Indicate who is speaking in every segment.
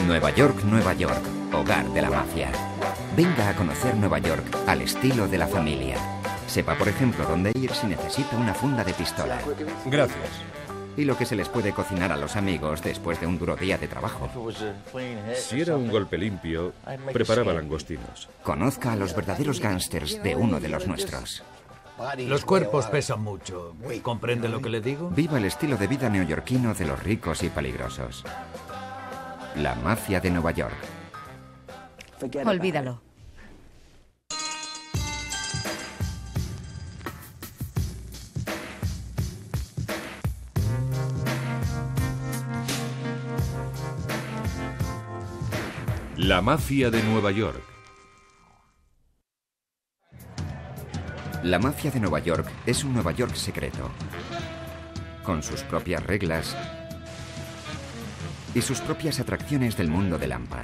Speaker 1: Nueva York, Nueva York, hogar de la mafia. Venga a conocer Nueva York al estilo de la familia. Sepa, por ejemplo, dónde ir si necesita una funda de pistola.
Speaker 2: Gracias.
Speaker 1: Y lo que se les puede cocinar a los amigos después de un duro día de trabajo.
Speaker 2: Si era un golpe limpio, preparaba langostinos.
Speaker 1: Conozca a los verdaderos gángsters de uno de los nuestros.
Speaker 3: Los cuerpos pesan mucho. ¿Comprende lo que le digo?
Speaker 1: Viva el estilo de vida neoyorquino de los ricos y peligrosos. La mafia de Nueva York.
Speaker 4: Olvídalo.
Speaker 2: La mafia de Nueva York.
Speaker 1: La mafia de Nueva York es un Nueva York secreto, con sus propias reglas y sus propias atracciones del mundo del hampa.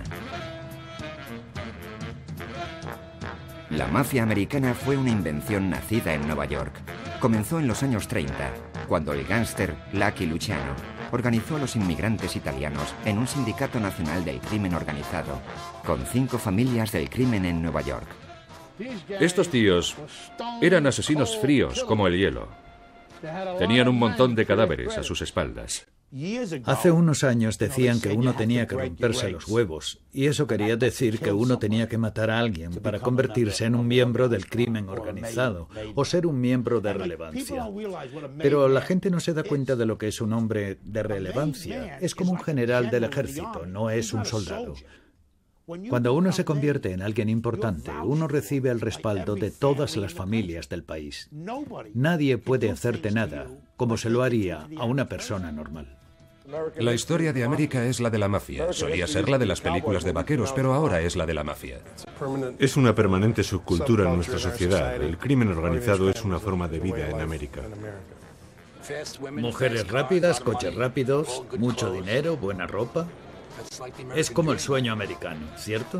Speaker 1: La mafia americana fue una invención nacida en Nueva York. Comenzó en los años 30, cuando el gángster Lucky Luciano organizó a los inmigrantes italianos en un sindicato nacional del crimen organizado, con 5 familias del crimen en Nueva York.
Speaker 2: Estos tíos eran asesinos fríos como el hielo. Tenían un montón de cadáveres a sus espaldas.
Speaker 3: Hace unos años decían que uno tenía que romperse los huevos, y eso quería decir que uno tenía que matar a alguien para convertirse en un miembro del crimen organizado o ser un miembro de relevancia. Pero la gente no se da cuenta de lo que es un hombre de relevancia. Es como un general del ejército, no es un soldado. Cuando uno se convierte en alguien importante, uno recibe el respaldo de todas las familias del país. Nadie puede hacerte nada como se lo haría a una persona normal.
Speaker 5: La historia de América es la de la mafia. Solía ser la de las películas de vaqueros, pero ahora es la de la mafia.
Speaker 6: Es una permanente subcultura en nuestra sociedad. El crimen organizado es una forma de vida en América.
Speaker 3: Mujeres rápidas, coches rápidos, mucho dinero, buena ropa. Es como el sueño americano, ¿cierto?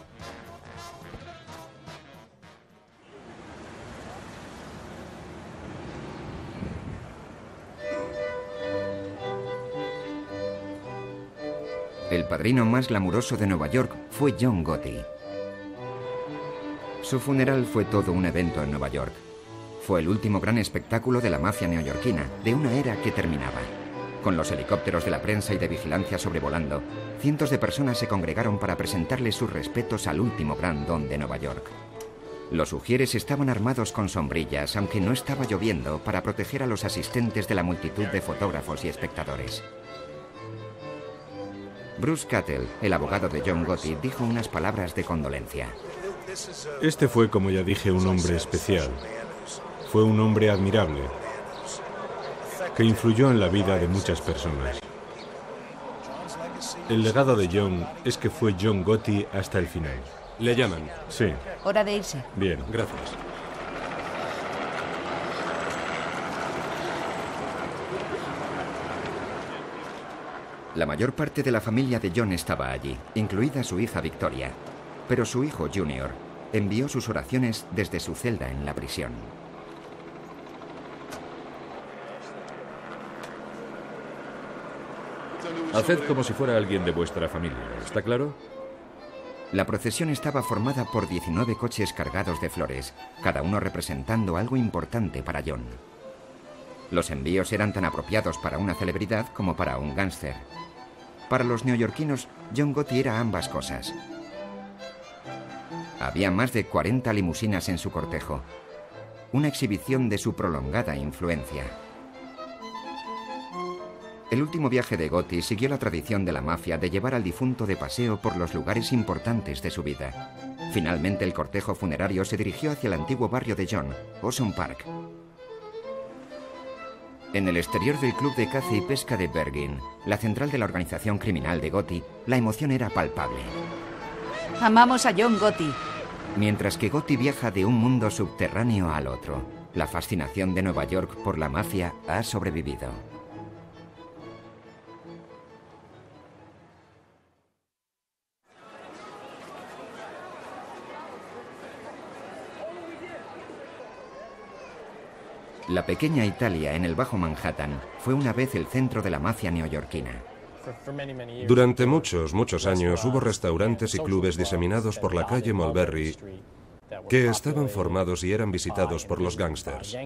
Speaker 1: El padrino más glamuroso de Nueva York fue John Gotti. Su funeral fue todo un evento en Nueva York. Fue el último gran espectáculo de la mafia neoyorquina, de una era que terminaba. Con los helicópteros de la prensa y de vigilancia sobrevolando, cientos de personas se congregaron para presentarle sus respetos al último gran don de Nueva York. Los ujieres estaban armados con sombrillas, aunque no estaba lloviendo, para proteger a los asistentes de la multitud de fotógrafos y espectadores. Bruce Cattell, el abogado de John Gotti, dijo unas palabras de condolencia.
Speaker 6: Este fue, como ya dije, un hombre especial. Fue un hombre admirable, que influyó en la vida de muchas personas. El legado de John es que fue John Gotti hasta el final.
Speaker 5: ¿Le llaman?
Speaker 6: Sí.
Speaker 4: Hora de irse.
Speaker 6: Bien.
Speaker 5: Gracias.
Speaker 1: La mayor parte de la familia de John estaba allí, incluida su hija Victoria. Pero su hijo Junior envió sus oraciones desde su celda en la prisión.
Speaker 2: Haced como si fuera alguien de vuestra familia, ¿está claro?
Speaker 1: La procesión estaba formada por 19 coches cargados de flores, cada uno representando algo importante para John. Los envíos eran tan apropiados para una celebridad como para un gángster. Para los neoyorquinos, John Gotti era ambas cosas. Había más de 40 limusinas en su cortejo, una exhibición de su prolongada influencia. El último viaje de Gotti siguió la tradición de la mafia de llevar al difunto de paseo por los lugares importantes de su vida. Finalmente, el cortejo funerario se dirigió hacia el antiguo barrio de John, Ozone Park. En el exterior del club de caza y pesca de Bergin, la central de la organización criminal de Gotti, la emoción era palpable.
Speaker 4: Amamos a John Gotti.
Speaker 1: Mientras que Gotti viaja de un mundo subterráneo al otro, la fascinación de Nueva York por la mafia ha sobrevivido. La pequeña Italia en el Bajo Manhattan fue una vez el centro de la mafia neoyorquina.
Speaker 5: Durante muchos años hubo restaurantes y clubes diseminados por la calle Mulberry que estaban formados y eran visitados por los gángsters.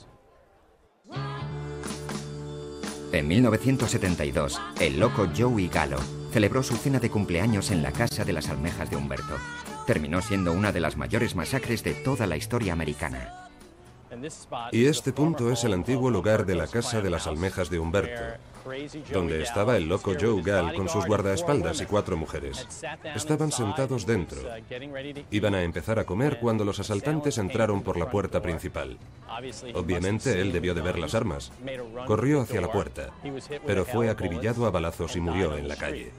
Speaker 1: En 1972, el loco Joey Gallo celebró su cena de cumpleaños en la Casa de las Almejas de Humberto. Terminó siendo una de las mayores masacres de toda la historia americana.
Speaker 5: Y este punto es el antiguo lugar de la Casa de las Almejas de Humberto, donde estaba el loco Joe Gall con sus guardaespaldas y 4 mujeres. Estaban sentados dentro. Iban a empezar a comer cuando los asaltantes entraron por la puerta principal. Obviamente él debió de ver las armas. Corrió hacia la puerta, pero fue acribillado a balazos y murió en la calle.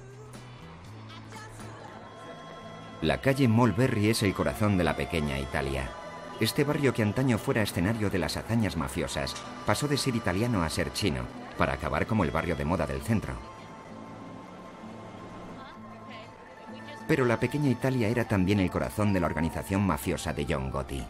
Speaker 1: La calle Mulberry es el corazón de la pequeña Italia. Este barrio, que antaño fuera escenario de las hazañas mafiosas, pasó de ser italiano a ser chino, para acabar como el barrio de moda del centro. Pero la pequeña Italia era también el corazón de la organización mafiosa de John Gotti.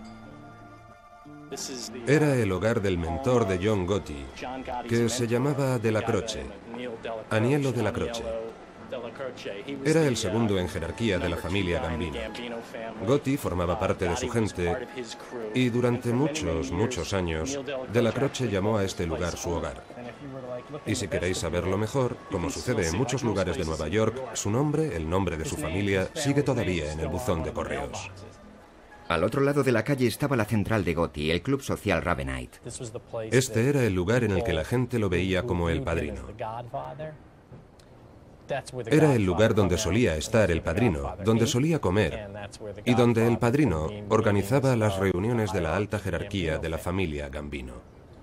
Speaker 5: Era el hogar del mentor de John Gotti, que se llamaba Della Croce, Aniello Della Croce. Era el segundo en jerarquía de la familia Gambino. Gotti formaba parte de su gente y durante muchos años, Della Croce llamó a este lugar su hogar. Y si queréis saberlo mejor, como sucede en muchos lugares de Nueva York, su nombre, el nombre de su familia, sigue todavía en el buzón de correos.
Speaker 1: Al otro lado de la calle estaba la central de Gotti, el club social Ravenite.
Speaker 5: Este era el lugar en el que la gente lo veía como el padrino. Era el lugar donde solía estar el padrino, donde solía comer y donde el padrino organizaba las reuniones de la alta jerarquía de la familia Gambino.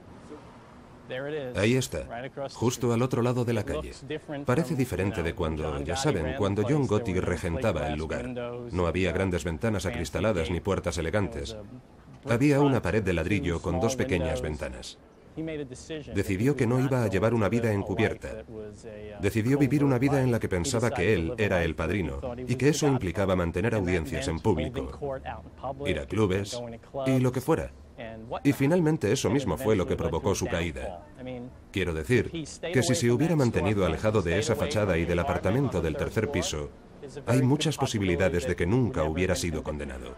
Speaker 5: Ahí está, justo al otro lado de la calle. Parece diferente de cuando, ya saben, cuando John Gotti regentaba el lugar. No había grandes ventanas acristaladas ni puertas elegantes. Había una pared de ladrillo con 2 pequeñas ventanas. Decidió que no iba a llevar una vida encubierta. Decidió vivir una vida en la que pensaba que él era el padrino y que eso implicaba mantener audiencias en público, ir a clubes y lo que fuera. Y finalmente eso mismo fue lo que provocó su caída. Quiero decir que si se hubiera mantenido alejado de esa fachada y del apartamento del 3er piso, hay muchas posibilidades de que nunca hubiera sido condenado.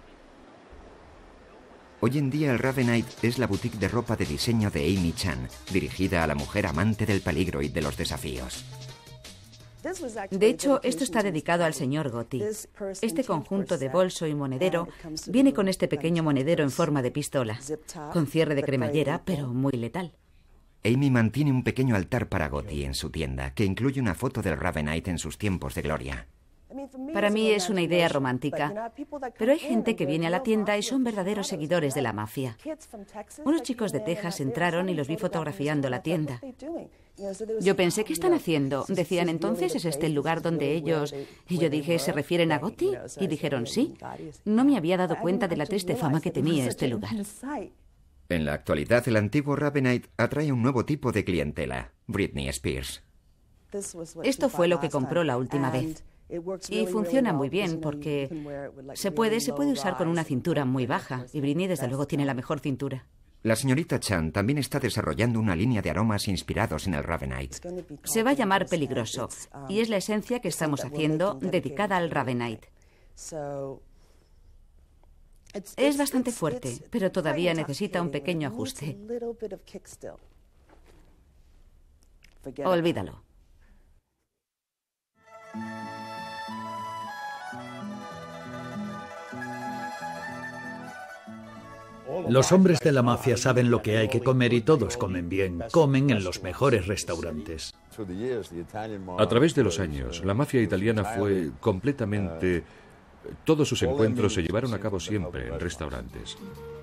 Speaker 1: Hoy en día el Ravenite es la boutique de ropa de diseño de Amy Chan, dirigida a la mujer amante del peligro y de los desafíos.
Speaker 4: De hecho, esto está dedicado al señor Gotti. Este conjunto de bolso y monedero viene con este pequeño monedero en forma de pistola, con cierre de cremallera, pero muy letal.
Speaker 1: Amy mantiene un pequeño altar para Gotti en su tienda, que incluye una foto del Ravenite en sus tiempos de gloria.
Speaker 4: Para mí es una idea romántica, pero hay gente que viene a la tienda y son verdaderos seguidores de la mafia. Unos chicos de Texas entraron y los vi fotografiando la tienda. Yo pensé, ¿qué están haciendo? Decían, entonces, ¿es este el lugar donde ellos...? Y yo dije, ¿se refieren a Gotti? Y dijeron, sí. No me había dado cuenta de la triste fama que tenía este lugar.
Speaker 1: En la actualidad, el antiguo Ravenite atrae un nuevo tipo de clientela, Britney Spears.
Speaker 4: Esto fue lo que compró la última vez. Y funciona muy bien porque se puede usar con una cintura muy baja. Y Britney, desde luego, tiene la mejor cintura.
Speaker 1: La señorita Chan también está desarrollando una línea de aromas inspirados en el Ravenite.
Speaker 4: Se va a llamar Peligroso, y es la esencia que estamos haciendo dedicada al Ravenite. Es bastante fuerte, pero todavía necesita un pequeño ajuste. Olvídalo.
Speaker 3: Los hombres de la mafia saben lo que hay que comer y todos comen bien. Comen en los mejores restaurantes.
Speaker 2: A través de los años, la mafia italiana fue completamente... Todos sus encuentros se llevaron a cabo siempre en restaurantes.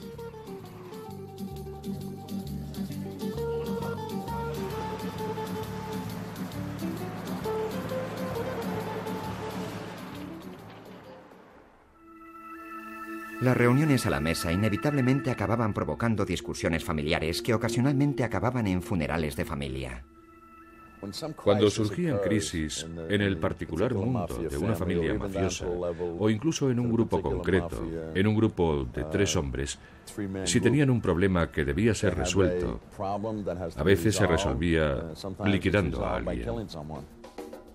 Speaker 1: Las reuniones a la mesa inevitablemente acababan provocando discusiones familiares que ocasionalmente acababan en funerales de familia.
Speaker 2: Cuando surgían crisis en el particular mundo de una familia mafiosa, o incluso en un grupo concreto, en un grupo de 3 hombres, si tenían un problema que debía ser resuelto, a veces se resolvía liquidando a alguien.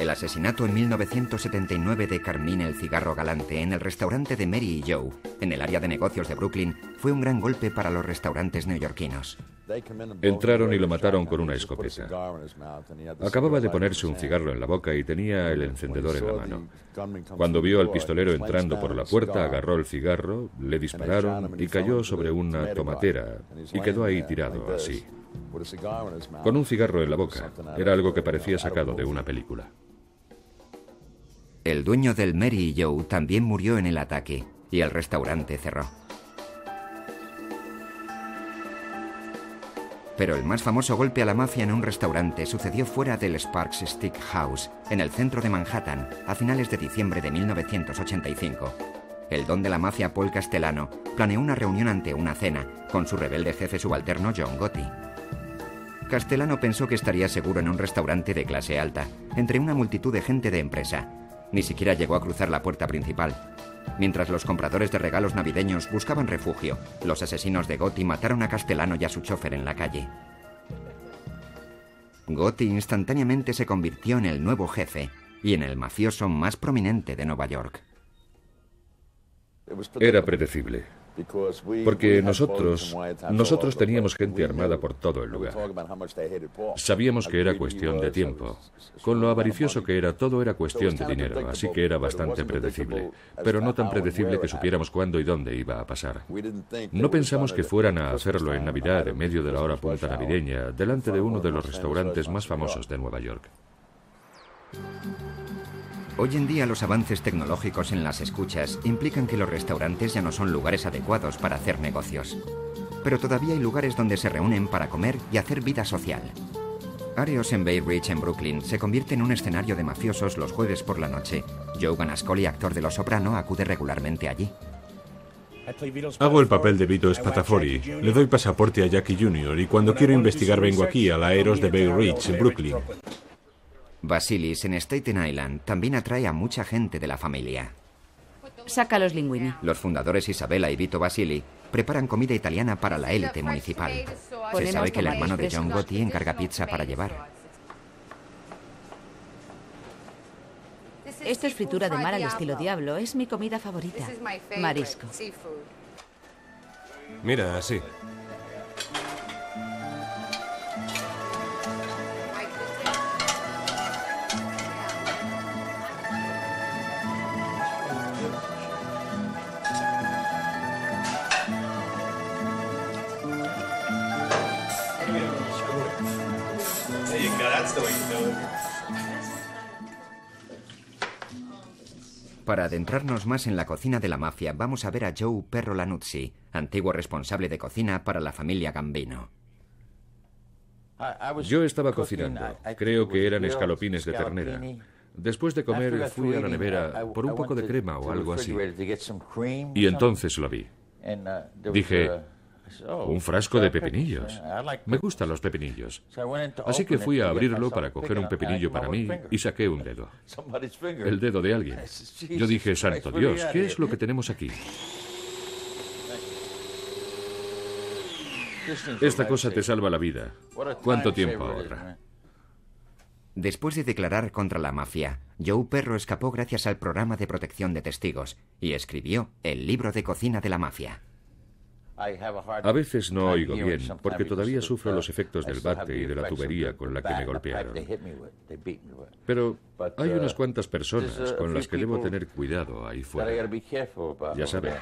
Speaker 1: El asesinato en 1979 de Carmine el cigarro galante en el restaurante de Mary y Joe, en el área de negocios de Brooklyn, fue un gran golpe para los restaurantes neoyorquinos.
Speaker 2: Entraron y lo mataron con una escopeta. Acababa de ponerse un cigarro en la boca y tenía el encendedor en la mano. Cuando vio al pistolero entrando por la puerta, agarró el cigarro, le dispararon y cayó sobre una tomatera y quedó ahí tirado, así. Con un cigarro en la boca. Era algo que parecía sacado de una película.
Speaker 1: El dueño del Mary y Joe también murió en el ataque y el restaurante cerró. Pero el más famoso golpe a la mafia en un restaurante sucedió fuera del Sparks Steak House, en el centro de Manhattan, a finales de diciembre de 1985. El don de la mafia Paul Castellano planeó una reunión ante una cena con su rebelde jefe subalterno John Gotti. Castellano pensó que estaría seguro en un restaurante de clase alta, entre una multitud de gente de empresa. Ni siquiera llegó a cruzar la puerta principal. Mientras los compradores de regalos navideños buscaban refugio, los asesinos de Gotti mataron a Castellano y a su chofer en la calle. Gotti instantáneamente se convirtió en el nuevo jefe y en el mafioso más prominente de Nueva York.
Speaker 2: Era predecible, porque nosotros teníamos gente armada por todo el lugar. Sabíamos que era cuestión de tiempo. Con lo avaricioso que era, todo era cuestión de dinero, así que era bastante predecible, pero no tan predecible que supiéramos cuándo y dónde iba a pasar. No pensamos que fueran a hacerlo en Navidad, en medio de la hora punta navideña, delante de uno de los restaurantes más famosos de Nueva York.
Speaker 1: Hoy en día los avances tecnológicos en las escuchas implican que los restaurantes ya no son lugares adecuados para hacer negocios. Pero todavía hay lugares donde se reúnen para comer y hacer vida social. Areos en Bay Ridge, en Brooklyn, se convierte en un escenario de mafiosos los jueves por la noche. Joe Ganascoli, actor de Los Soprano, acude regularmente allí.
Speaker 6: Hago el papel de Vito Spatafori. Le doy pasaporte a Jackie Jr. y cuando quiero investigar vengo aquí, a la Aeros de Bay Ridge, en Brooklyn.
Speaker 1: Basilis, en Staten Island, también atrae a mucha gente de la familia.
Speaker 4: Saca los linguini.
Speaker 1: Los fundadores Isabella y Vito Basili preparan comida italiana para la élite municipal. Se sabe que el hermano de John Gotti encarga pizza para llevar.
Speaker 4: Esto es fritura de mar al estilo Diablo. Es mi comida favorita. Marisco.
Speaker 5: Mira, así.
Speaker 1: Para adentrarnos más en la cocina de la mafia, vamos a ver a Joe Perro Lanuzzi, antiguo responsable de cocina para la familia Gambino.
Speaker 2: Yo estaba cocinando. Creo que eran escalopines de ternera. Después de comer, fui a la nevera por un poco de crema o algo así. Y entonces lo vi. Dije, un frasco de pepinillos. Me gustan los pepinillos. Así que fui a abrirlo para coger un pepinillo para mí y saqué un dedo. El dedo de alguien. Yo dije, santo Dios, ¿qué es lo que tenemos aquí? Esta cosa te salva la vida. ¿Cuánto tiempo ahorra?
Speaker 1: Después de declarar contra la mafia, Joe Perro escapó gracias al programa de protección de testigos y escribió el libro de cocina de la mafia.
Speaker 2: A veces no oigo bien, porque todavía sufro los efectos del bate y de la tubería con la que me golpearon. Pero hay unas cuantas personas con las que debo tener cuidado ahí fuera. Ya saben.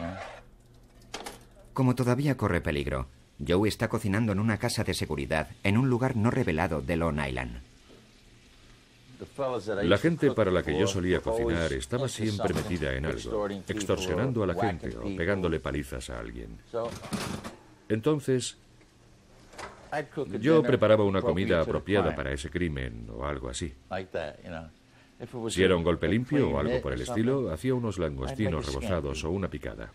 Speaker 1: Como todavía corre peligro, Joe está cocinando en una casa de seguridad en un lugar no revelado de Long Island.
Speaker 2: La gente para la que yo solía cocinar estaba siempre metida en algo, extorsionando a la gente o pegándole palizas a alguien. Entonces, yo preparaba una comida apropiada para ese crimen o algo así. Si era un golpe limpio o algo por el estilo, hacía unos langostinos rebozados o una picada.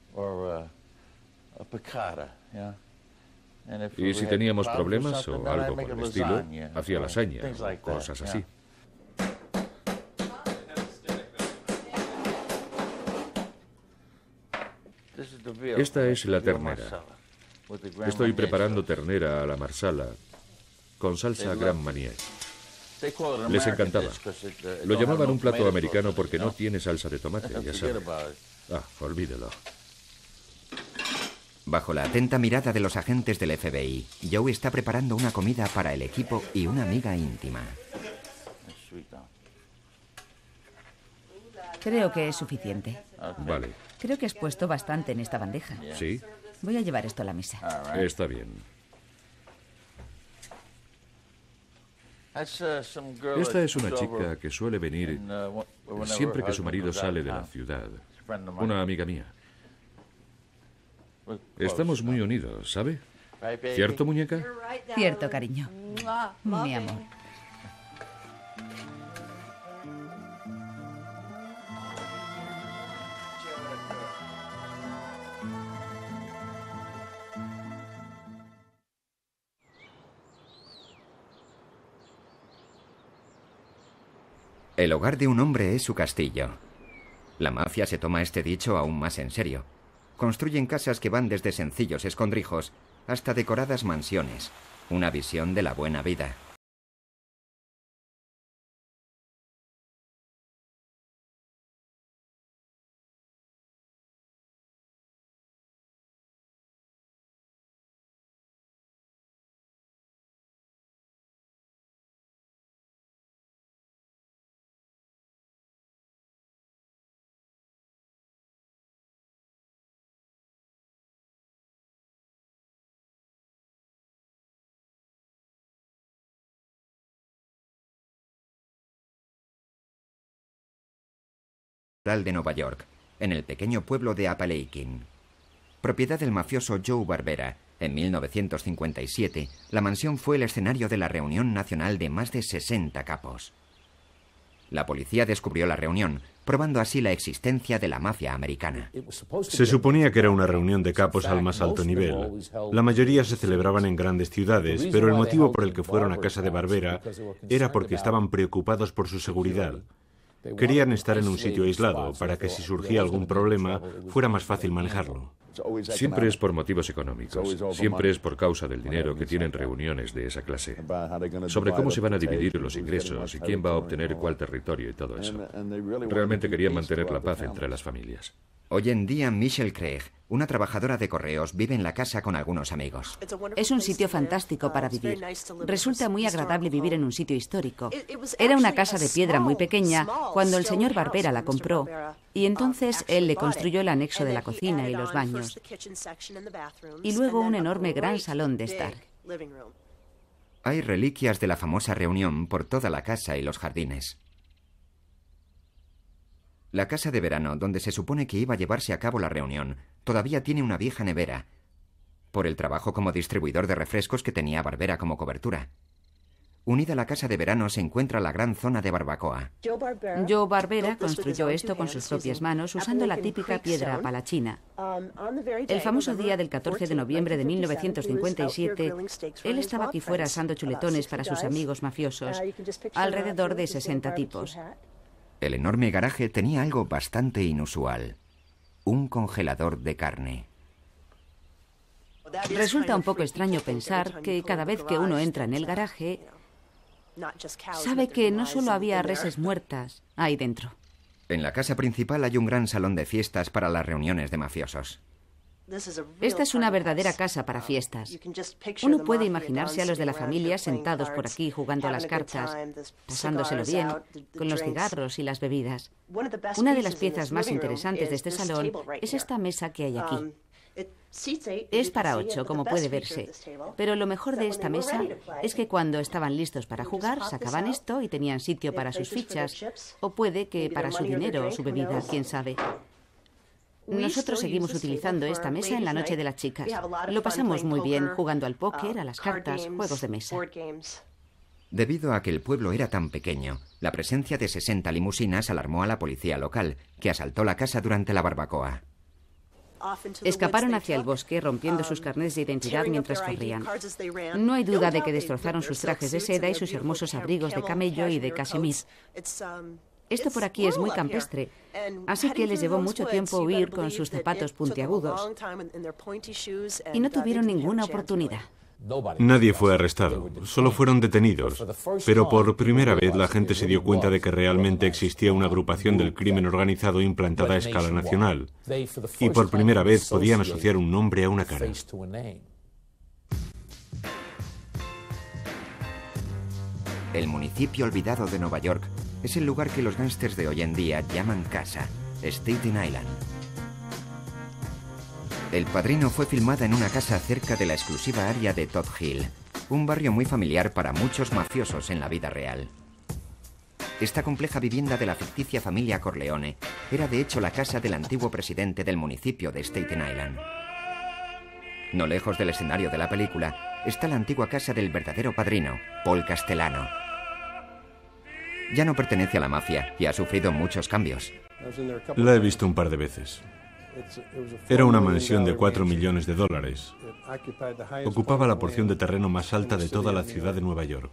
Speaker 2: Y si teníamos problemas o algo por el estilo, hacía lasaña o cosas así. Esta es la ternera. Estoy preparando ternera a la marsala con salsa Grand Marnier. Les encantaba. Lo llamaban un plato americano porque no tiene salsa de tomate, ya saben. Olvídelo.
Speaker 1: Bajo la atenta mirada de los agentes del FBI, Joe está preparando una comida para el equipo y una amiga íntima.
Speaker 4: Creo que es suficiente.
Speaker 2: Vale.
Speaker 4: Creo que has puesto bastante en esta bandeja.
Speaker 2: ¿Sí?
Speaker 4: Voy a llevar esto a la mesa.
Speaker 2: Está bien. Esta es una chica que suele venir siempre que su marido sale de la ciudad. Una amiga mía. Estamos muy unidos, ¿sabe? ¿Cierto, muñeca?
Speaker 4: Cierto, cariño. Mi amor.
Speaker 1: El hogar de un hombre es su castillo. La mafia se toma este dicho aún más en serio. Construyen casas que van desde sencillos escondrijos hasta decoradas mansiones. Una visión de la buena vida. De Nueva York, en el pequeño pueblo de Apalachin. Propiedad del mafioso Joe Barbera, en 1957, la mansión fue el escenario de la reunión nacional de más de 60 capos. La policía descubrió la reunión, probando así la existencia de la mafia americana.
Speaker 6: Se suponía que era una reunión de capos al más alto nivel. La mayoría se celebraban en grandes ciudades, pero el motivo por el que fueron a casa de Barbera era porque estaban preocupados por su seguridad. Querían estar en un sitio aislado para que si surgía algún problema fuera más fácil manejarlo.
Speaker 2: Siempre es por motivos económicos. Siempre es por causa del dinero que tienen reuniones de esa clase. Sobre cómo se van a dividir los ingresos y quién va a obtener cuál territorio y todo eso. Realmente querían mantener la paz entre las familias.
Speaker 1: Hoy en día, Michelle Craig, una trabajadora de correos, vive en la casa con algunos amigos.
Speaker 4: Es un sitio fantástico para vivir. Resulta muy agradable vivir en un sitio histórico. Era una casa de piedra muy pequeña cuando el señor Barbera la compró, y entonces él le construyó el anexo de la cocina y los baños, y luego un enorme gran salón de estar.
Speaker 1: Hay reliquias de la famosa reunión por toda la casa y los jardines. La casa de verano, donde se supone que iba a llevarse a cabo la reunión, todavía tiene una vieja nevera, por el trabajo como distribuidor de refrescos que tenía Barbera como cobertura. Unida a la casa de verano se encuentra la gran zona de barbacoa.
Speaker 4: Joe Barbera construyó esto con sus propias manos usando la típica piedra apalachina. El famoso día del 14 de noviembre de 1957, él estaba aquí fuera asando chuletones para sus amigos mafiosos, alrededor de 60 tipos.
Speaker 1: El enorme garaje tenía algo bastante inusual: un congelador de carne.
Speaker 4: Resulta un poco extraño pensar que cada vez que uno entra en el garaje, sabe que no solo había reses muertas ahí dentro.
Speaker 1: En la casa principal hay un gran salón de fiestas para las reuniones de mafiosos.
Speaker 4: Esta es una verdadera casa para fiestas. Uno puede imaginarse a los de la familia sentados por aquí jugando a las cartas, pasándoselo bien, con los cigarros y las bebidas. Una de las piezas más interesantes de este salón es esta mesa que hay aquí. Es para 8, como puede verse, pero lo mejor de esta mesa es que cuando estaban listos para jugar, sacaban esto y tenían sitio para sus fichas, o puede que para su dinero o su bebida, quién sabe. Nosotros seguimos utilizando esta mesa en la noche de las chicas. Lo pasamos muy bien jugando al póker, a las cartas, juegos de mesa.
Speaker 1: Debido a que el pueblo era tan pequeño, la presencia de 60 limusinas alarmó a la policía local, que asaltó la casa durante la barbacoa.
Speaker 4: Escaparon hacia el bosque rompiendo sus carnets de identidad mientras corrían. No hay duda de que destrozaron sus trajes de seda y sus hermosos abrigos de camello y de casimir. Esto por aquí es muy campestre, así que les llevó mucho tiempo huir con sus zapatos puntiagudos y no tuvieron ninguna oportunidad.
Speaker 6: Nadie fue arrestado, solo fueron detenidos. Pero por primera vez la gente se dio cuenta de que realmente existía una agrupación del crimen organizado implantada a escala nacional. Y por primera vez podían asociar un nombre a una cara.
Speaker 1: El municipio olvidado de Nueva York es el lugar que los gángsters de hoy en día llaman casa, Staten Island. El Padrino fue filmada en una casa cerca de la exclusiva área de Todd Hill, un barrio muy familiar para muchos mafiosos en la vida real. Esta compleja vivienda de la ficticia familia Corleone era de hecho la casa del antiguo presidente del municipio de Staten Island. No lejos del escenario de la película está la antigua casa del verdadero padrino, Paul Castellano. Ya no pertenece a la mafia y ha sufrido muchos cambios.
Speaker 6: La he visto un par de veces. Era una mansión de $4 millones. Ocupaba la porción de terreno más alta de toda la ciudad de Nueva York.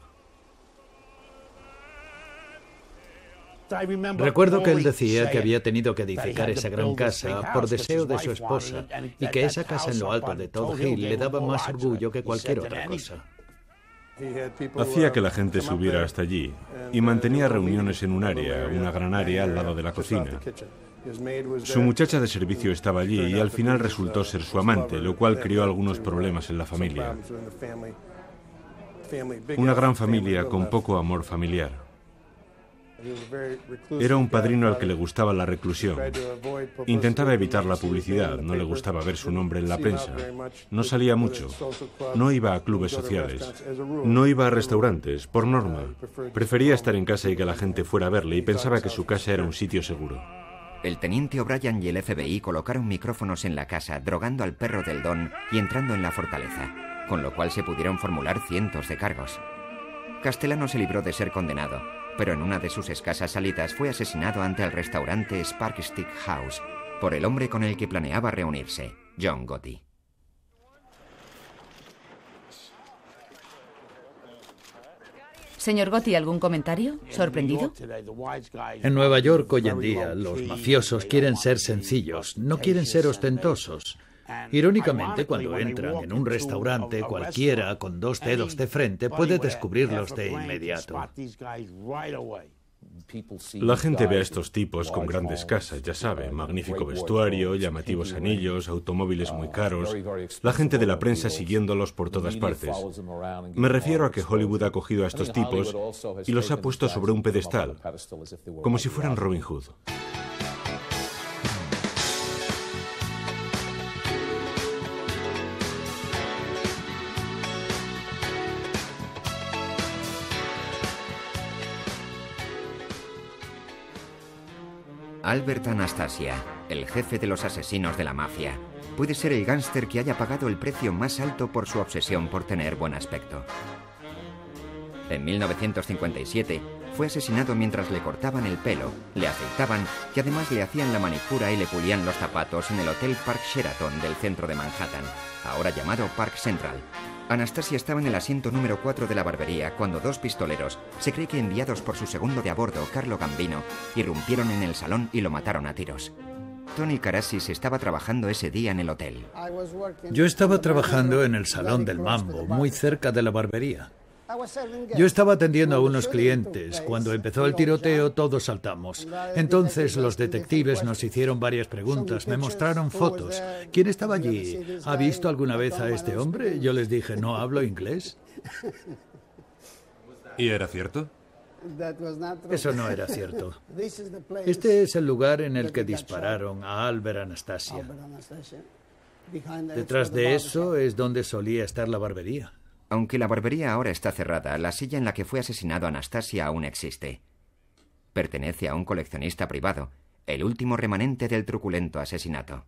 Speaker 3: Recuerdo que él decía que había tenido que edificar esa gran casa por deseo de su esposa y que esa casa en lo alto de Todd Hill le daba más orgullo que cualquier otra cosa.
Speaker 6: Hacía que la gente subiera hasta allí y mantenía reuniones en un área, una gran área al lado de la cocina. Su muchacha de servicio estaba allí y al final resultó ser su amante, lo cual creó algunos problemas en la familia. Una gran familia con poco amor familiar. Era un padrino al que le gustaba la reclusión. Intentaba evitar la publicidad, no le gustaba ver su nombre en la prensa. No salía mucho. No iba a clubes sociales. No iba a restaurantes, por norma. Prefería estar en casa y que la gente fuera a verle y pensaba que su casa era un sitio seguro.
Speaker 1: El teniente O'Brien y el FBI colocaron micrófonos en la casa, drogando al perro del Don y entrando en la fortaleza, con lo cual se pudieron formular cientos de cargos. Castellano se libró de ser condenado, pero en una de sus escasas salidas fue asesinado ante el restaurante Sparkstick House por el hombre con el que planeaba reunirse, John Gotti.
Speaker 4: Señor Gotti, ¿algún comentario? ¿Sorprendido?
Speaker 3: En Nueva York hoy en día los mafiosos quieren ser sencillos, no quieren ser ostentosos. Irónicamente, cuando entran en un restaurante, cualquiera con dos dedos de frente puede descubrirlos de inmediato.
Speaker 6: La gente ve a estos tipos con grandes casas, ya sabe, magnífico vestuario, llamativos anillos, automóviles muy caros, la gente de la prensa siguiéndolos por todas partes. Me refiero a que Hollywood ha cogido a estos tipos y los ha puesto sobre un pedestal, como si fueran Robin Hood.
Speaker 1: Albert Anastasia, el jefe de los asesinos de la mafia, puede ser el gángster que haya pagado el precio más alto por su obsesión por tener buen aspecto. En 1957 fue asesinado mientras le cortaban el pelo, le afeitaban y además le hacían la manicura y le pulían los zapatos en el Hotel Park Sheraton del centro de Manhattan, ahora llamado Park Central. Anastasia estaba en el asiento número 4 de la barbería cuando dos pistoleros, se cree que enviados por su segundo de a bordo, Carlo Gambino, irrumpieron en el salón y lo mataron a tiros. Tony Karasis estaba trabajando ese día en el hotel.
Speaker 3: Yo estaba trabajando en el Salón del Mambo, muy cerca de la barbería. Yo estaba atendiendo a unos clientes. Cuando empezó el tiroteo, todos saltamos. Entonces los detectives nos hicieron varias preguntas, me mostraron fotos. ¿Quién estaba allí? ¿Ha visto alguna vez a este hombre? Yo les dije, no hablo inglés.
Speaker 5: ¿Y era cierto?
Speaker 3: Eso no era cierto. Este es el lugar en el que dispararon a Albert Anastasia. Detrás de eso es donde solía estar la barbería.
Speaker 1: Aunque la barbería ahora está cerrada, la silla en la que fue asesinado Anastasia aún existe. Pertenece a un coleccionista privado, el último remanente del truculento asesinato.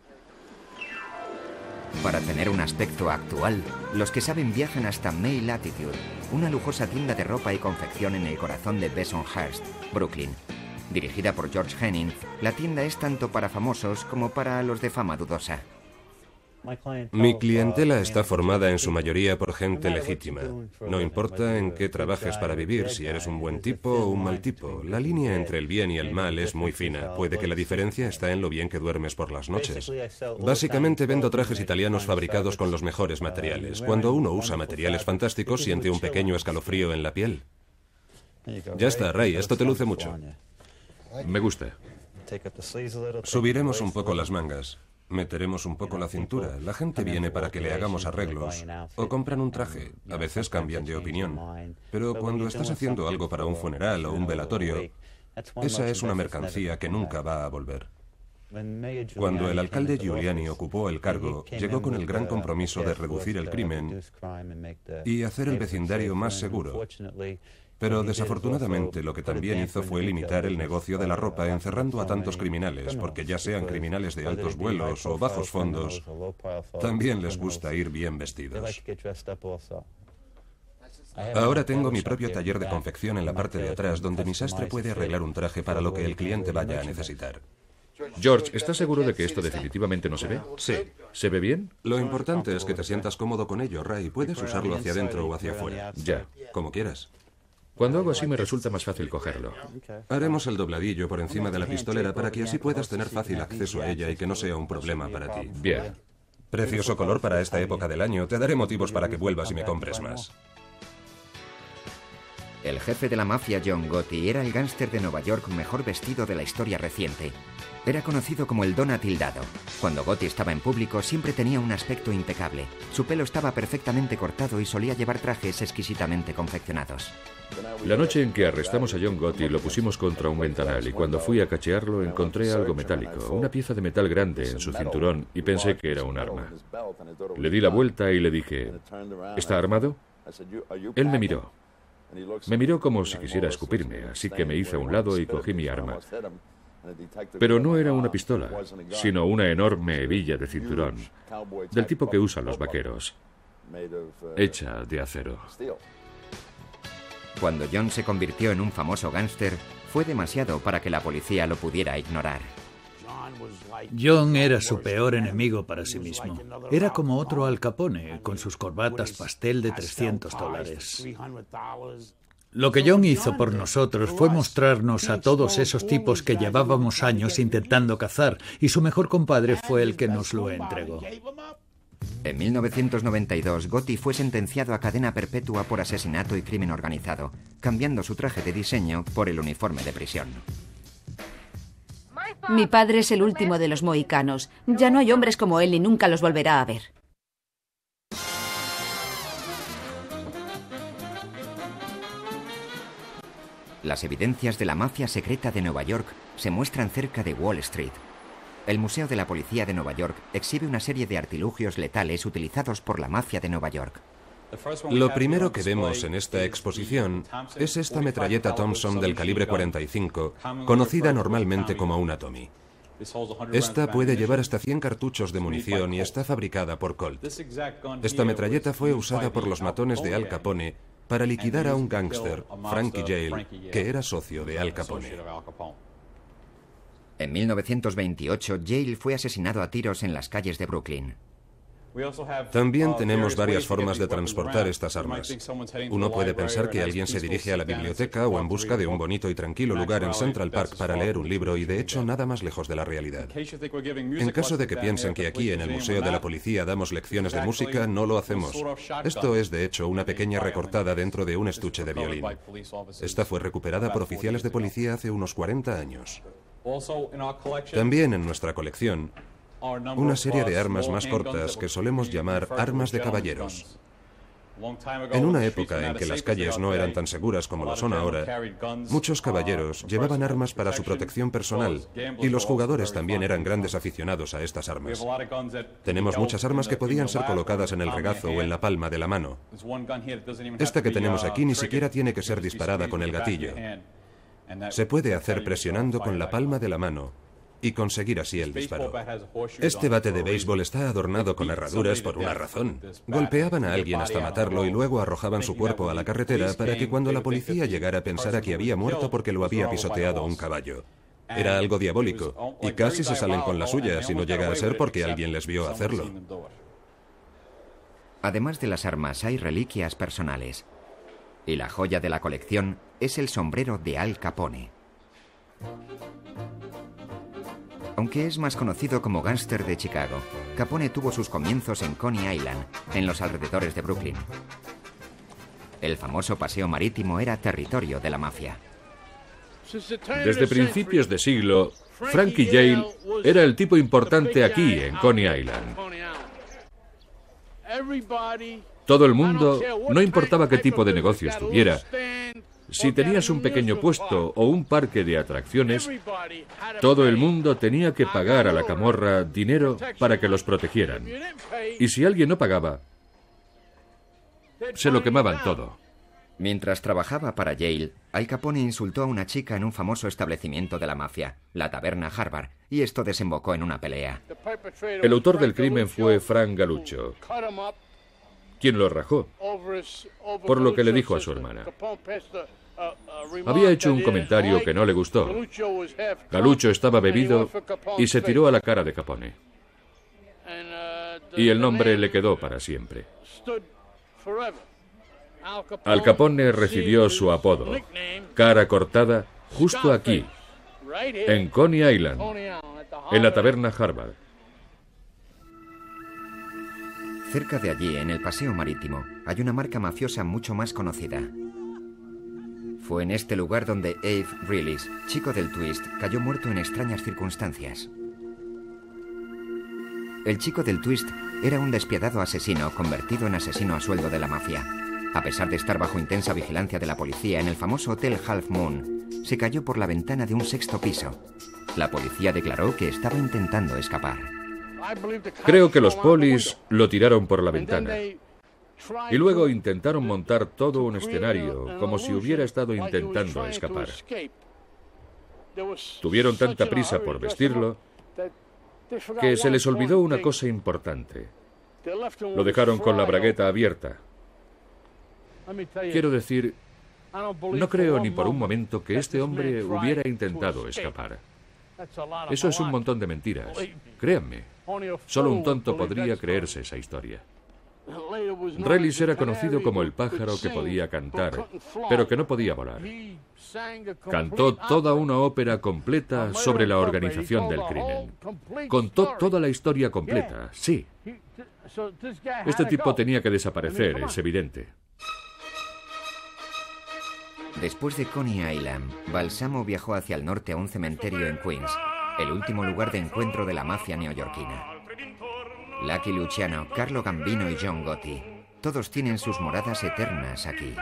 Speaker 1: Para tener un aspecto actual, los que saben viajan hasta May Latitude, una lujosa tienda de ropa y confección en el corazón de Bensonhurst, Brooklyn. Dirigida por George Henning, la tienda es tanto para famosos como para los de fama dudosa.
Speaker 5: Mi clientela está formada en su mayoría por gente legítima. No importa en qué trabajes para vivir, si eres un buen tipo o un mal tipo. La línea entre el bien y el mal es muy fina. Puede que la diferencia está en lo bien que duermes por las noches. Básicamente vendo trajes italianos fabricados con los mejores materiales. Cuando uno usa materiales fantásticos, siente un pequeño escalofrío en la piel. Ya está, Ray, esto te luce mucho.
Speaker 2: Me gusta.
Speaker 5: Subiremos un poco las mangas. Meteremos un poco la cintura. La gente viene para que le hagamos arreglos. O compran un traje. A veces cambian de opinión. Pero cuando estás haciendo algo para un funeral o un velatorio, esa es una mercancía que nunca va a volver. Cuando el alcalde Giuliani ocupó el cargo, llegó con el gran compromiso de reducir el crimen y hacer el vecindario más seguro. Pero desafortunadamente lo que también hizo fue limitar el negocio de la ropa encerrando a tantos criminales, porque ya sean criminales de altos vuelos o bajos fondos, también les gusta ir bien vestidos. Ahora tengo mi propio taller de confección en la parte de atrás, donde mi sastre puede arreglar un traje para lo que el cliente vaya a necesitar.
Speaker 2: George, ¿estás seguro de que esto definitivamente no se ve?
Speaker 5: Sí.
Speaker 2: ¿Se ve bien?
Speaker 5: Lo importante es que te sientas cómodo con ello, Ray. Puedes usarlo hacia adentro o hacia afuera.
Speaker 2: Ya.
Speaker 5: Como quieras.
Speaker 2: Cuando hago así me resulta más fácil cogerlo.
Speaker 5: Haremos el dobladillo por encima de la pistolera para que así puedas tener fácil acceso a ella y que no sea un problema para ti.
Speaker 2: Bien.
Speaker 5: Precioso color para esta época del año. Te daré motivos para que vuelvas y me compres más.
Speaker 1: El jefe de la mafia, John Gotti, era el gángster de Nueva York mejor vestido de la historia reciente. Era conocido como el Don Atildado. Cuando Gotti estaba en público siempre tenía un aspecto impecable. Su pelo estaba perfectamente cortado y solía llevar trajes exquisitamente confeccionados.
Speaker 2: La noche en que arrestamos a John Gotti lo pusimos contra un ventanal y cuando fui a cachearlo encontré algo metálico, una pieza de metal grande en su cinturón y pensé que era un arma. Le di la vuelta y le dije, ¿está armado? Él me miró. Me miró como si quisiera escupirme, así que me hice a un lado y cogí mi arma. Pero no era una pistola, sino una enorme hebilla de cinturón, del tipo que usan los vaqueros, hecha de acero.
Speaker 1: Cuando John se convirtió en un famoso gángster, fue demasiado para que la policía lo pudiera ignorar.
Speaker 3: John era su peor enemigo para sí mismo. Era como otro Al Capone, con sus corbatas pastel de $300. Lo que John hizo por nosotros fue mostrarnos a todos esos tipos que llevábamos años intentando cazar, y su mejor compadre fue el que nos lo entregó.
Speaker 1: En 1992, Gotti fue sentenciado a cadena perpetua por asesinato y crimen organizado, cambiando su traje de diseño por el uniforme de prisión.
Speaker 4: Mi padre es el último de los mohicanos. Ya no hay hombres como él y nunca los volverá a ver.
Speaker 1: Las evidencias de la mafia secreta de Nueva York se muestran cerca de Wall Street. El Museo de la Policía de Nueva York exhibe una serie de artilugios letales utilizados por la mafia de Nueva York.
Speaker 5: Lo primero que vemos en esta exposición es esta metralleta Thompson del calibre 45, conocida normalmente como una Tommy. Esta puede llevar hasta 100 cartuchos de munición y está fabricada por Colt. Esta metralleta fue usada por los matones de Al Capone para liquidar a un gángster, Frankie Yale, que era socio de Al Capone.
Speaker 1: En 1928, Yale fue asesinado a tiros en las calles de Brooklyn.
Speaker 5: También tenemos varias formas de transportar estas armas. Uno puede pensar que alguien se dirige a la biblioteca o en busca de un bonito y tranquilo lugar en Central Park para leer un libro y de hecho nada más lejos de la realidad. En caso de que piensen que aquí en el Museo de la Policía damos lecciones de música, no lo hacemos. Esto es de hecho una pequeña recortada dentro de un estuche de violín. Esta fue recuperada por oficiales de policía hace unos 40 años. También en nuestra colección, una serie de armas más cortas que solemos llamar armas de caballeros. En una época en que las calles no eran tan seguras como lo son ahora, muchos caballeros llevaban armas para su protección personal y los jugadores también eran grandes aficionados a estas armas. Tenemos muchas armas que podían ser colocadas en el regazo o en la palma de la mano. Esta que tenemos aquí ni siquiera tiene que ser disparada con el gatillo. Se puede hacer presionando con la palma de la mano y conseguir así el disparo. Este bate de béisbol está adornado con herraduras por una razón. Golpeaban a alguien hasta matarlo y luego arrojaban su cuerpo a la carretera para que cuando la policía llegara pensara que había muerto porque lo había pisoteado un caballo. Era algo diabólico, y casi se salen con la suya, si no llega a ser porque alguien les vio hacerlo.
Speaker 1: Además de las armas, hay reliquias personales. Y la joya de la colección es el sombrero de Al Capone. Aunque es más conocido como gángster de Chicago, Capone tuvo sus comienzos en Coney Island, en los alrededores de Brooklyn. El famoso paseo marítimo era territorio de la mafia.
Speaker 2: Desde principios de siglo, Frankie Yale era el tipo importante aquí, en Coney Island. Todo el mundo, no importaba qué tipo de negocio tuviera, si tenías un pequeño puesto o un parque de atracciones, todo el mundo tenía que pagar a la camorra dinero para que los protegieran. Y si alguien no pagaba, se lo quemaban todo.
Speaker 1: Mientras trabajaba para Yale, Al Capone insultó a una chica en un famoso establecimiento de la mafia, la taberna Harvard, y esto desembocó en una pelea.
Speaker 2: El autor del crimen fue Frank Galuccio, quien lo rajó, por lo que le dijo a su hermana. Había hecho un comentario que no le gustó. Galuccio estaba bebido y se tiró a la cara de Capone. Y el nombre le quedó para siempre. Al Capone recibió su apodo, Cara Cortada, justo aquí, en Coney Island, en la taberna Harvard.
Speaker 1: Cerca de allí, en el paseo marítimo, hay una marca mafiosa mucho más conocida. Fue en este lugar donde Abe Reilly, chico del Twist, cayó muerto en extrañas circunstancias. El chico del Twist era un despiadado asesino convertido en asesino a sueldo de la mafia. A pesar de estar bajo intensa vigilancia de la policía en el famoso Hotel Half Moon, se cayó por la ventana de un 6º piso. La policía declaró que estaba intentando escapar.
Speaker 2: Creo que los polis lo tiraron por la ventana. Y luego intentaron montar todo un escenario, como si hubiera estado intentando escapar. Tuvieron tanta prisa por vestirlo que se les olvidó una cosa importante. Lo dejaron con la bragueta abierta. Quiero decir, no creo ni por un momento que este hombre hubiera intentado escapar. Eso es un montón de mentiras. Créanme, solo un tonto podría creerse esa historia. Reilly era conocido como el pájaro que podía cantar, pero que no podía volar. Cantó toda una ópera completa sobre la organización del crimen. Contó toda la historia completa, sí. Este tipo tenía que desaparecer, es evidente.
Speaker 1: Después de Coney Island, Balsamo viajó hacia el norte a un cementerio en Queens, el último lugar de encuentro de la mafia neoyorquina. Lucky Luciano, Carlo Gambino y John Gotti, todos tienen sus moradas eternas aquí.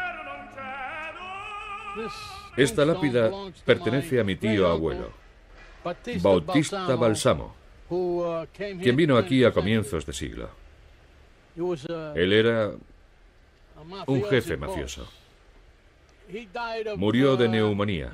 Speaker 2: Esta lápida pertenece a mi tío abuelo, Bautista Balsamo, quien vino aquí a comienzos de siglo. Él era un jefe mafioso. Murió de neumonía.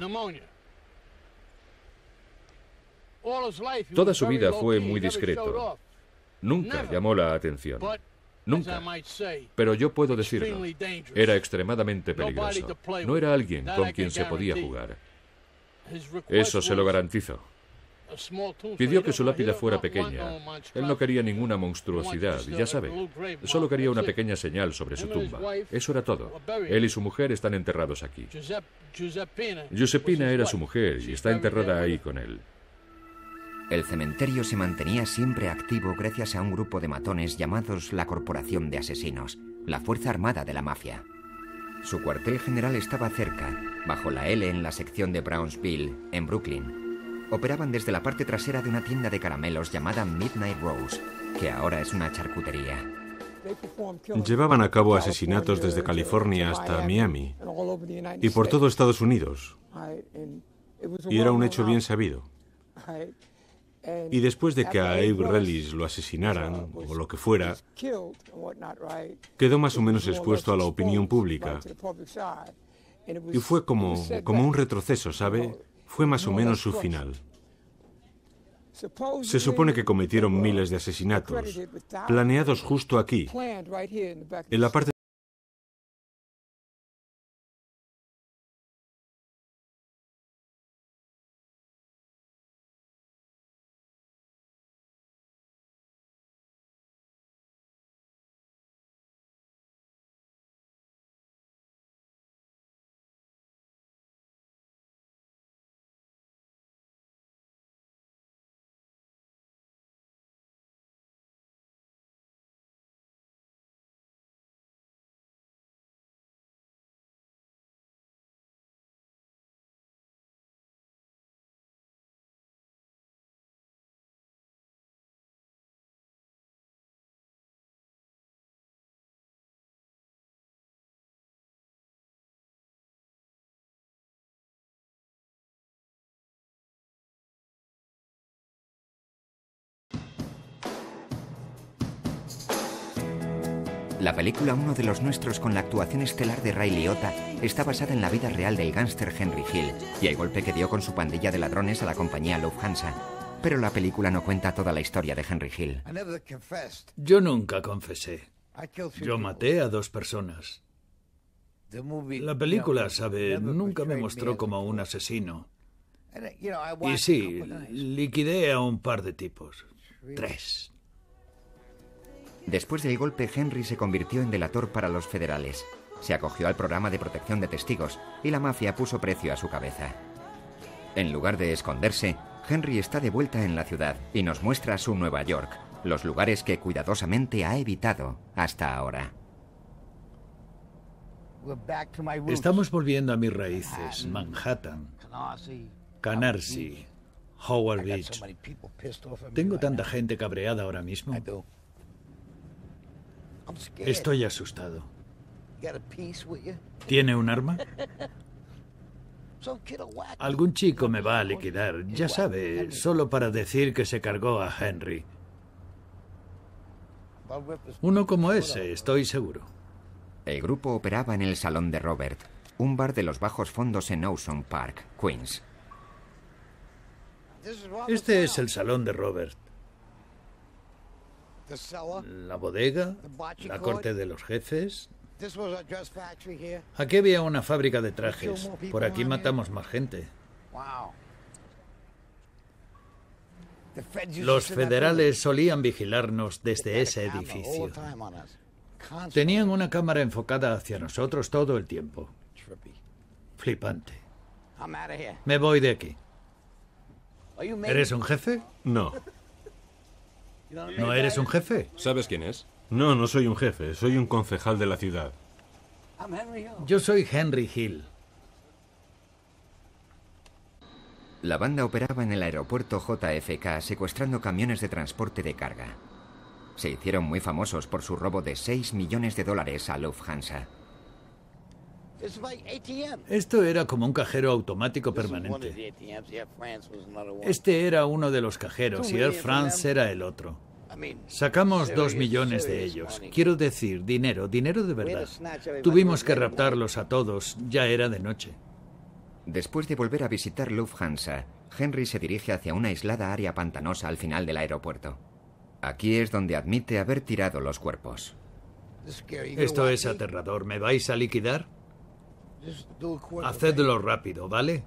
Speaker 2: Toda su vida fue muy discreto. Nunca llamó la atención. Nunca. Pero yo puedo decirlo. Era extremadamente peligroso. No era alguien con quien se podía jugar. Eso se lo garantizo. Pidió que su lápida fuera pequeña. Él no quería ninguna monstruosidad, ya sabe. Solo quería una pequeña señal sobre su tumba. Eso era todo. Él y su mujer están enterrados aquí. Giuseppina era su mujer y está enterrada ahí con él.
Speaker 1: El cementerio se mantenía siempre activo gracias a un grupo de matones llamados la Corporación de Asesinos, la Fuerza Armada de la Mafia. Su cuartel general estaba cerca, bajo la L en la sección de Brownsville, en Brooklyn. Operaban desde la parte trasera de una tienda de caramelos llamada Midnight Rose, que ahora es una charcutería.
Speaker 6: Llevaban a cabo asesinatos desde California hasta Miami y por todo Estados Unidos. Y era un hecho bien sabido. Y después de que a Abe Reilly lo asesinaran, o lo que fuera, quedó más o menos expuesto a la opinión pública. Y fue como un retroceso, ¿sabe? Fue más o menos su final. Se supone que cometieron miles de asesinatos, planeados justo aquí, en la parte
Speaker 1: La película Uno de los nuestros, con la actuación estelar de Ray Liotta, está basada en la vida real del gángster Henry Hill y el golpe que dio con su pandilla de ladrones a la compañía Lufthansa. Pero la película no cuenta toda la historia de Henry Hill.
Speaker 3: Yo nunca confesé. Yo maté a 2 personas. La película, sabe, nunca me mostró como un asesino. Y sí, liquidé a un par de tipos. 3.
Speaker 1: Después del golpe, Henry se convirtió en delator para los federales. Se acogió al programa de protección de testigos y la mafia puso precio a su cabeza. En lugar de esconderse, Henry está de vuelta en la ciudad y nos muestra su Nueva York, los lugares que cuidadosamente ha evitado hasta ahora.
Speaker 3: Estamos volviendo a mis raíces. Manhattan, Canarsie, Howard Beach. Tengo tanta gente cabreada ahora mismo. Estoy asustado. ¿Tiene un arma? Algún chico me va a liquidar, ya sabe, solo para decir que se cargó a Henry. Uno como ese, estoy seguro.
Speaker 1: El grupo operaba en el Salón de Robert, un bar de los bajos fondos en Owson Park, Queens.
Speaker 3: Este es el Salón de Robert. La bodega, la corte de los jefes. Aquí había una fábrica de trajes. Por aquí matamos más gente. Los federales solían vigilarnos desde ese edificio. Tenían una cámara enfocada hacia nosotros todo el tiempo. Flipante. Me voy de aquí. ¿Eres un jefe?
Speaker 6: No.
Speaker 3: ¿No eres un jefe?
Speaker 5: ¿Sabes quién es?
Speaker 6: No, no soy un jefe, soy un concejal de la ciudad.
Speaker 3: Yo soy Henry Hill.
Speaker 1: La banda operaba en el aeropuerto JFK secuestrando camiones de transporte de carga. Se hicieron muy famosos por su robo de $6 millones a Lufthansa.
Speaker 3: Esto era como un cajero automático permanente. Este era uno de los cajeros y Air France era el otro. Sacamos 2 millones de ellos. Quiero decir, dinero de verdad. Tuvimos que raptarlos a todos, ya era de noche.
Speaker 1: Después de volver a visitar Lufthansa, Henry se dirige hacia una aislada área pantanosa al final del aeropuerto. Aquí es donde admite haber tirado los cuerpos.
Speaker 3: Esto es aterrador. ¿Me vais a liquidar? Hacedlo rápido, ¿vale?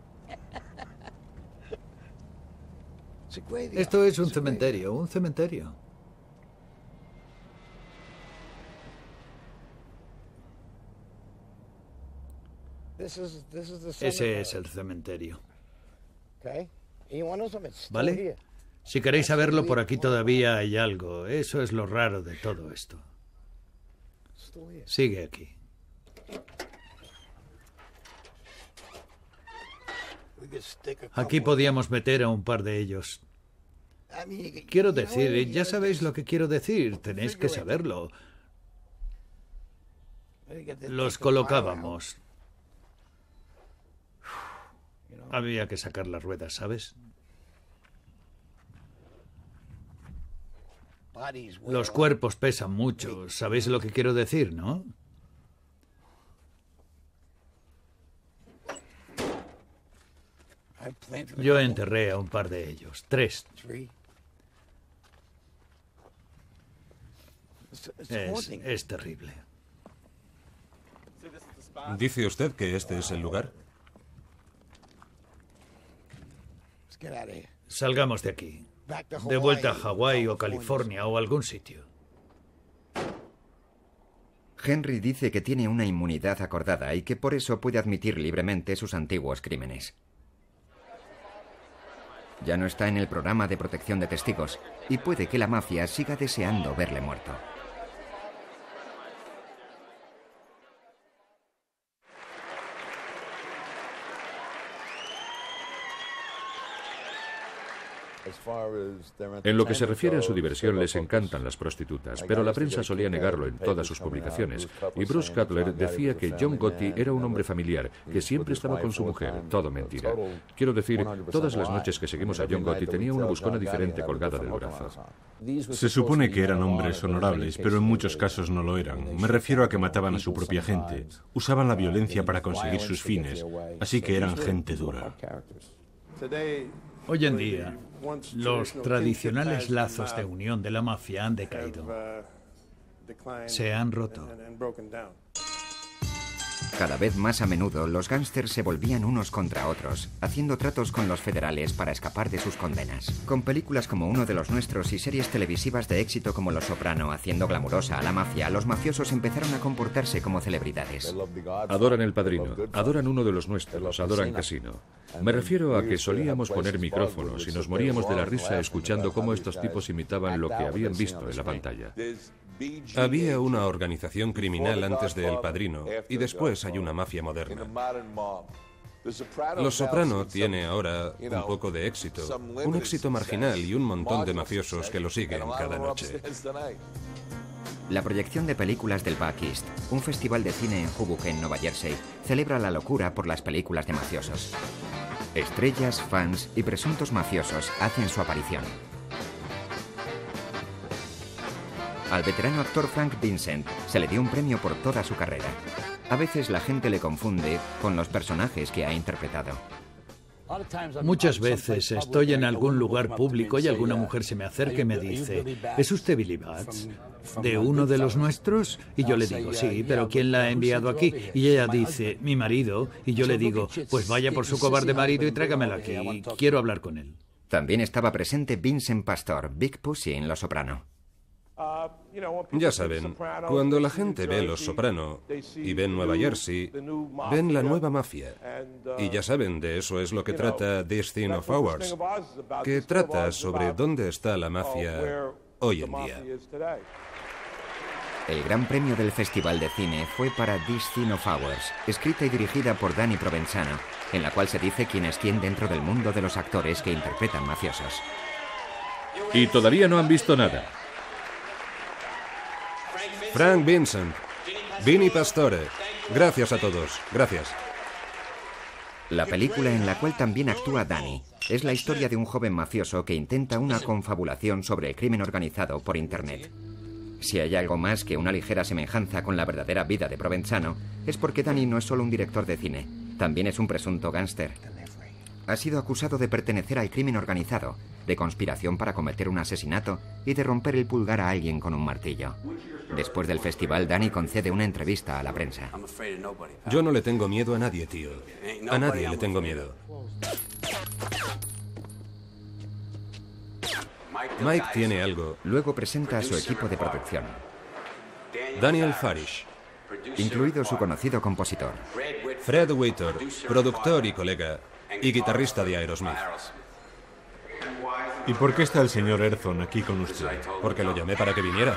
Speaker 3: Esto es un cementerio, un cementerio. Ese es el cementerio. ¿Vale? Si queréis saberlo, por aquí todavía hay algo. Eso es lo raro de todo esto. Sigue aquí. Aquí podíamos meter a un par de ellos. Quiero decir, ya sabéis lo que quiero decir, tenéis que saberlo. Los colocábamos. Había que sacar las ruedas, ¿sabes? Los cuerpos pesan mucho, ¿sabéis lo que quiero decir, no? Yo enterré a un par de ellos, 3. Es terrible.
Speaker 5: ¿Dice usted que este es el lugar?
Speaker 3: Salgamos de aquí. De vuelta a Hawái o California o algún sitio.
Speaker 1: Henry dice que tiene una inmunidad acordada y que por eso puede admitir libremente sus antiguos crímenes. Ya no está en el programa de protección de testigos y puede que la mafia siga deseando verle muerto.
Speaker 2: En lo que se refiere a su diversión, les encantan las prostitutas, pero la prensa solía negarlo en todas sus publicaciones. Y Bruce Cutler decía que John Gotti era un hombre familiar, que siempre estaba con su mujer. Todo mentira. Quiero decir, todas las noches que seguimos a John Gotti tenía una buscona diferente colgada del brazo.
Speaker 6: Se supone que eran hombres honorables, pero en muchos casos no lo eran. Me refiero a que mataban a su propia gente. Usaban la violencia para conseguir sus fines, así que eran gente dura.
Speaker 3: Hoy en día, los tradicionales lazos de unión de la mafia han decaído. Se han roto.
Speaker 1: Cada vez más a menudo, los gángsters se volvían unos contra otros, haciendo tratos con los federales para escapar de sus condenas. Con películas como Uno de los Nuestros y series televisivas de éxito como Los Soprano haciendo glamurosa a la mafia, los mafiosos empezaron a comportarse como celebridades.
Speaker 2: Adoran El Padrino, adoran Uno de los Nuestros, adoran Casino. Me refiero a que solíamos poner micrófonos y nos moríamos de la risa escuchando cómo estos tipos imitaban lo que habían visto en la pantalla.
Speaker 5: Había una organización criminal antes de El Padrino y después hay una mafia moderna. Los Soprano tiene ahora un poco de éxito, un éxito marginal y un montón de mafiosos que lo siguen cada noche.
Speaker 1: La proyección de películas del Buck East, un festival de cine en Hoboken, Nueva Jersey, celebra la locura por las películas de mafiosos. Estrellas, fans y presuntos mafiosos hacen su aparición. Al veterano actor Frank Vincent se le dio un premio por toda su carrera. A veces la gente le confunde con los personajes que ha interpretado.
Speaker 3: Muchas veces estoy en algún lugar público y alguna mujer se me acerca y me dice: ¿es usted Billy Batts, de Uno de los Nuestros? Y yo le digo: sí, pero ¿quién la ha enviado aquí? Y ella dice: mi marido. Y yo le digo: pues vaya por su cobarde marido y tráigamelo aquí. Quiero hablar con él.
Speaker 1: También estaba presente Vincent Pastor, Big Pussy en Los Soprano.
Speaker 5: Ya saben, cuando la gente ve Los Soprano y ven Nueva Jersey, ven la nueva mafia. Y ya saben, de eso es lo que trata This Thing of Ours, que trata sobre dónde está la mafia hoy en día.
Speaker 1: El gran premio del Festival de Cine fue para This Thing of Ours, escrita y dirigida por Danny Provenzano, en la cual se dice quién es quién dentro del mundo de los actores que interpretan mafiosos.
Speaker 2: Y todavía no han visto nada.
Speaker 5: Frank Vincent, Vinnie Pastore, gracias a todos, gracias.
Speaker 1: La película en la cual también actúa Danny es la historia de un joven mafioso que intenta una confabulación sobre el crimen organizado por Internet. Si hay algo más que una ligera semejanza con la verdadera vida de Provenzano, es porque Danny no es solo un director de cine, también es un presunto gángster. Ha sido acusado de pertenecer al crimen organizado, de conspiración para cometer un asesinato y de romper el pulgar a alguien con un martillo. Después del festival, Danny concede una entrevista a la prensa.
Speaker 5: Yo no le tengo miedo a nadie, tío. A nadie le tengo miedo. Mike tiene algo.
Speaker 1: Luego presenta a su equipo de producción.
Speaker 5: Daniel Farish,
Speaker 1: incluido su conocido compositor.
Speaker 5: Fred Whittor, productor y colega, y guitarrista de Aerosmith.
Speaker 6: ¿Y por qué está el señor Erzon aquí con usted?
Speaker 5: Porque lo llamé para que viniera.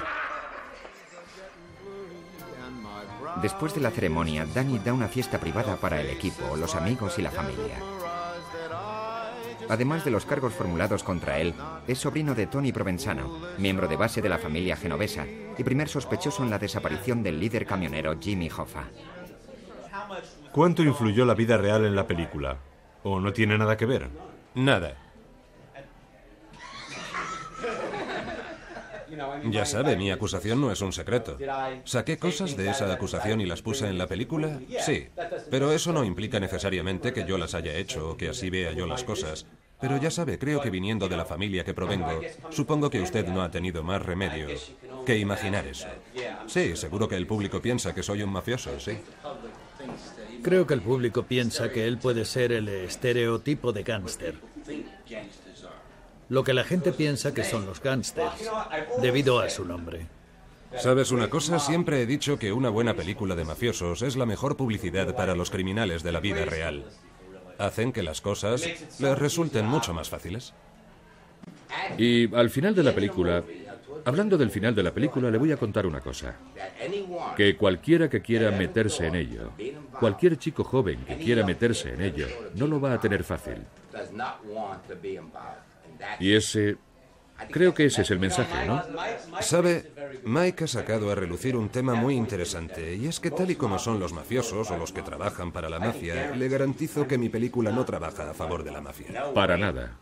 Speaker 1: Después de la ceremonia, Danny da una fiesta privada para el equipo, los amigos y la familia. Además de los cargos formulados contra él, es sobrino de Tony Provenzano, miembro de base de la familia genovesa y primer sospechoso en la desaparición del líder camionero Jimmy Hoffa.
Speaker 6: ¿Cuánto influyó la vida real en la película? ¿O no tiene nada que ver?
Speaker 5: Nada. Ya sabe, mi acusación no es un secreto. ¿Saqué cosas de esa acusación y las puse en la película? Sí, pero eso no implica necesariamente que yo las haya hecho o que así vea yo las cosas. Pero ya sabe, creo que viniendo de la familia que provengo, supongo que usted no ha tenido más remedio que imaginar eso. Sí, seguro que el público piensa que soy un mafioso, sí.
Speaker 3: Creo que el público piensa que él puede ser el estereotipo de gángster. Lo que la gente piensa que son los gángsters, debido a su nombre.
Speaker 5: ¿Sabes una cosa? Siempre he dicho que una buena película de mafiosos es la mejor publicidad para los criminales de la vida real. Hacen que las cosas les resulten mucho más fáciles.
Speaker 2: Y al final de la película, hablando del final de la película, le voy a contar una cosa. Que cualquiera que quiera meterse en ello, cualquier chico joven que quiera meterse en ello, no lo va a tener fácil. Y creo que ese es el mensaje, ¿no?
Speaker 5: Sabe, Mike ha sacado a relucir un tema muy interesante, y es que tal y como son los mafiosos o los que trabajan para la mafia, le garantizo que mi película no trabaja a favor de la mafia.
Speaker 2: Para nada.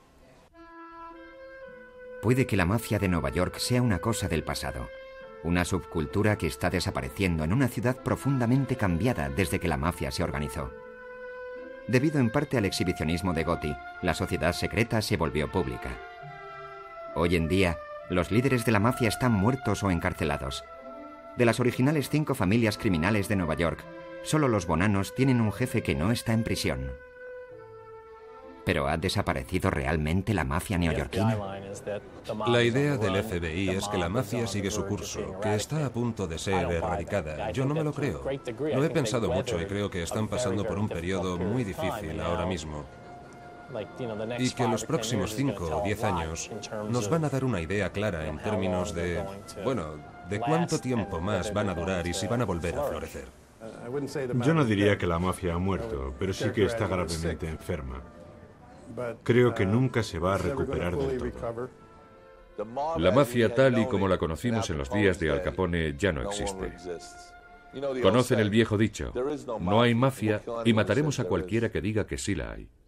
Speaker 1: Puede que la mafia de Nueva York sea una cosa del pasado, una subcultura que está desapareciendo en una ciudad profundamente cambiada desde que la mafia se organizó. Debido en parte al exhibicionismo de Gotti, la sociedad secreta se volvió pública. Hoy en día, los líderes de la mafia están muertos o encarcelados. De las originales 5 familias criminales de Nueva York, solo los Bonanos tienen un jefe que no está en prisión. ¿Pero ha desaparecido realmente la mafia neoyorquina?
Speaker 5: La idea del FBI es que la mafia sigue su curso, que está a punto de ser erradicada. Yo no me lo creo. Lo he pensado mucho y creo que están pasando por un periodo muy difícil ahora mismo. Y que los próximos 5 o 10 años nos van a dar una idea clara en términos de, bueno, de cuánto tiempo más van a durar y si van a volver a florecer.
Speaker 6: Yo no diría que la mafia ha muerto, pero sí que está gravemente enferma. Creo que nunca se va a recuperar del todo.
Speaker 2: La mafia tal y como la conocimos en los días de Al Capone ya no existe. Conocen el viejo dicho, no hay mafia y mataremos a cualquiera que diga que sí la hay.